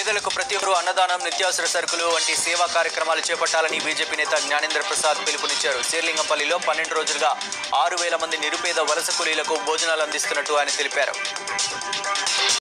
పేదలకు ప్రతి ఒక్కరూ అన్నదానం, నిత్యావసర సరుకులు వంటి సేవా కార్యక్రమాలు చేపట్టాలని బీజేపీ నేత జ్ఞానేంద్ర ప్రసాద్ పిలుపునిచ్చారు. శేర్లింగంపల్లిలో 12 రోజులుగా 6,000 మంది నిరుపేద వలస కూలీలకు భోజనాలు అందిస్తున్నట్టు ఆయన తెలిపారు.